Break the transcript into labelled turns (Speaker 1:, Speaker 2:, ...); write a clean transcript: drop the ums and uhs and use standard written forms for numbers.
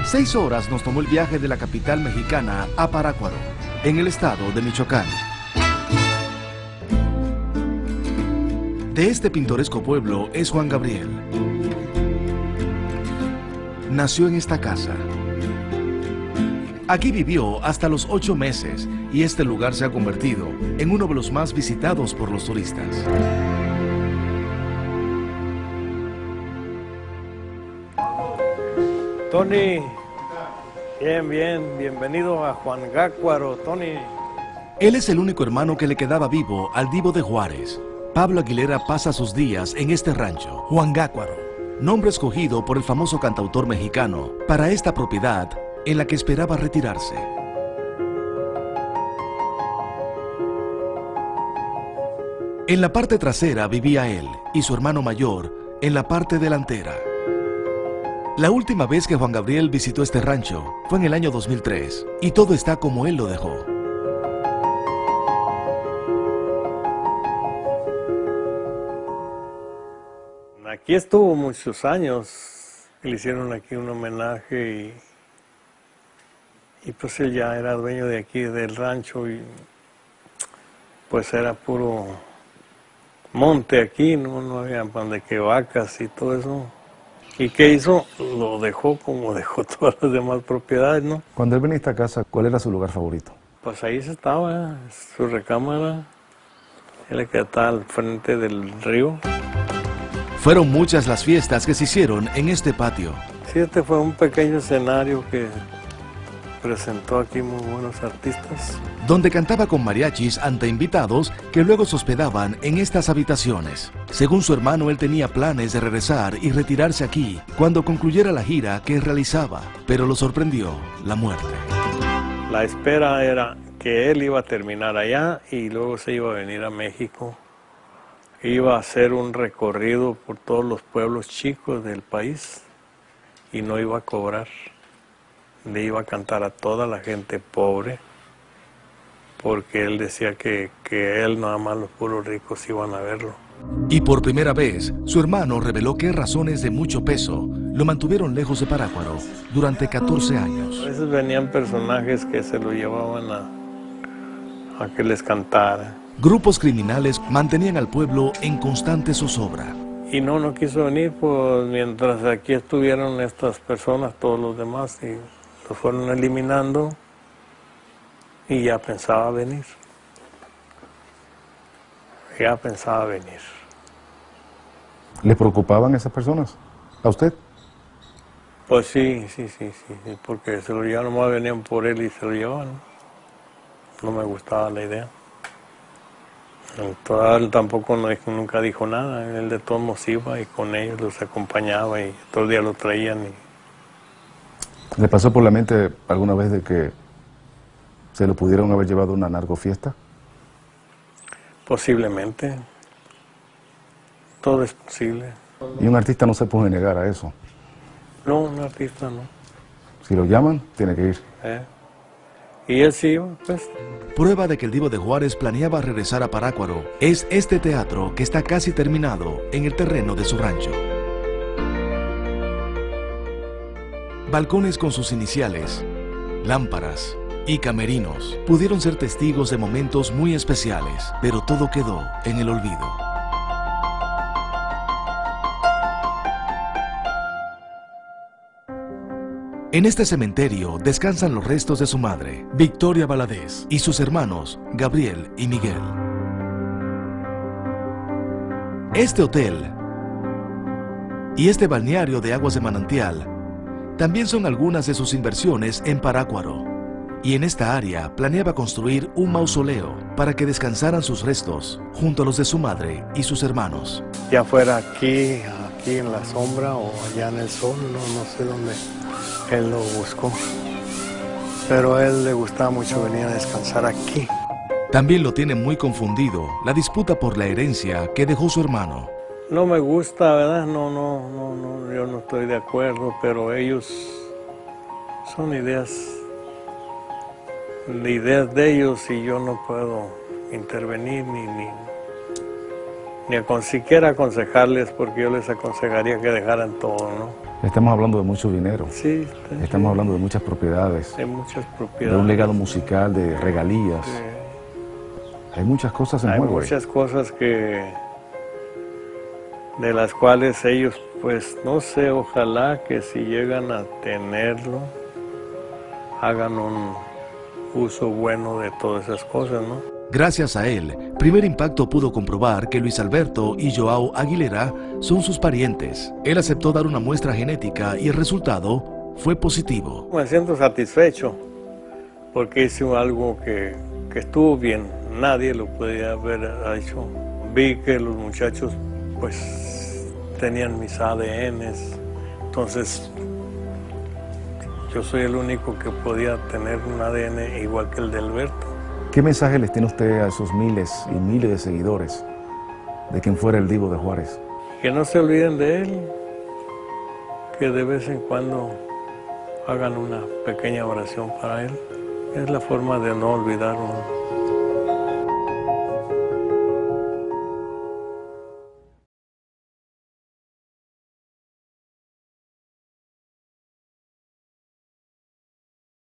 Speaker 1: 6 horas nos tomó el viaje de la capital mexicana a Parácuaro, en el estado de Michoacán. De este pintoresco pueblo es Juan Gabriel. Nació en esta casa. Aquí vivió hasta los 8 meses y este lugar se ha convertido en uno de los más visitados por los turistas.
Speaker 2: Tony, bienvenido a Juangácuaro, Tony.
Speaker 1: Él es el único hermano que le quedaba vivo al Divo de Juárez. Pablo Aguilera pasa sus días en este rancho, Juangácuaro, nombre escogido por el famoso cantautor mexicano para esta propiedad en la que esperaba retirarse. En la parte trasera vivía él y su hermano mayor en la parte delantera. La última vez que Juan Gabriel visitó este rancho fue en el año 2003 y todo está como él lo dejó.
Speaker 2: Aquí estuvo muchos años, le hicieron aquí un homenaje y pues él ya era dueño de aquí del rancho y pues era puro monte aquí, no había pan de que vacas y todo eso. ¿Y qué hizo? Lo dejó como dejó todas las demás propiedades, ¿no?
Speaker 3: Cuando él venía a esta casa, ¿cuál era su lugar favorito?
Speaker 2: Pues ahí se estaba, su recámara, él que estaba al frente del río.
Speaker 1: Fueron muchas las fiestas que se hicieron en este patio.
Speaker 2: Sí, este fue un pequeño escenario que presentó aquí muy buenos artistas.
Speaker 1: Donde cantaba con mariachis ante invitados que luego se hospedaban en estas habitaciones. Según su hermano, él tenía planes de regresar y retirarse aquí cuando concluyera la gira que realizaba, pero lo sorprendió la muerte.
Speaker 2: La espera era que él iba a terminar allá y luego se iba a venir a México. Iba a hacer un recorrido por todos los pueblos chicos del país y no iba a cobrar. Le iba a cantar a toda la gente pobre, porque él decía que él nada más los puros ricos iban a verlo.
Speaker 1: Y por primera vez, su hermano reveló que razones de mucho peso lo mantuvieron lejos de Parácuaro durante 14 años.
Speaker 2: A veces venían personajes que se lo llevaban a que les cantara.
Speaker 1: Grupos criminales mantenían al pueblo en constante zozobra.
Speaker 2: Y no quiso venir, pues mientras aquí estuvieron estas personas, todos los demás, y lo fueron eliminando y ya pensaba venir.
Speaker 3: ¿Le preocupaban esas personas? ¿A usted?
Speaker 2: Pues sí, porque se lo llevaban, nomás venían por él y se lo llevaban. No me gustaba la idea. Él tampoco nunca dijo nada, él de todos modos iba y con ellos los acompañaba y todo el día lo traían.
Speaker 3: ¿Le pasó por la mente alguna vez de que se lo pudieron haber llevado a una narcofiesta?
Speaker 2: Posiblemente. Todo es posible.
Speaker 3: Y un artista no se puede negar a eso.
Speaker 2: No, un artista no.
Speaker 3: Si lo llaman, tiene que ir.
Speaker 2: Y él sí, pues.
Speaker 1: Prueba de que el Divo de Juárez planeaba regresar a Parácuaro es este teatro que está casi terminado en el terreno de su rancho. Balcones con sus iniciales, lámparas y camerinos pudieron ser testigos de momentos muy especiales, pero todo quedó en el olvido. En este cementerio descansan los restos de su madre, Victoria Valadez, y sus hermanos, Gabriel y Miguel. Este hotel y este balneario de aguas de manantial también son algunas de sus inversiones en Parácuaro. Y en esta área planeaba construir un mausoleo para que descansaran sus restos junto a los de su madre y sus hermanos.
Speaker 2: Ya fuera aquí en la sombra o allá en el sol, no sé dónde. Él lo buscó, pero a él le gustaba mucho venir a descansar aquí.
Speaker 1: También lo tiene muy confundido la disputa por la herencia que dejó su hermano.
Speaker 2: No me gusta, ¿verdad? No, yo no estoy de acuerdo, pero ellos son ideas de ellos y yo no puedo intervenir ni siquiera aconsejarles, porque yo les aconsejaría que dejaran todo, ¿no?
Speaker 3: Estamos hablando de mucho dinero.
Speaker 2: Sí,
Speaker 3: Estamos hablando de muchas propiedades,
Speaker 2: hay muchas
Speaker 3: de
Speaker 2: propiedades.
Speaker 3: un legado musical, de regalías.
Speaker 2: Sí.
Speaker 3: Hay muchas cosas en
Speaker 2: Hay
Speaker 3: juego.
Speaker 2: muchas cosas de las cuales ellos, pues no sé, ojalá que si llegan a tenerlo, hagan un uso bueno de todas esas cosas, ¿no?
Speaker 1: Gracias a él, Primer Impacto pudo comprobar que Luis Alberto y Joao Aguilera son sus parientes. Él aceptó dar una muestra genética y el resultado fue positivo.
Speaker 2: Me siento satisfecho porque hice algo que estuvo bien. Nadie lo podía haber hecho. Vi que los muchachos pues tenían mis ADNs, entonces yo soy el único que podía tener un ADN igual que el de Alberto.
Speaker 3: ¿Qué mensaje les tiene usted a esos miles y miles de seguidores de quien fuera el Divo de Juárez?
Speaker 2: Que no se olviden de él, que de vez en cuando hagan una pequeña oración para él. Es la forma de no olvidar uno.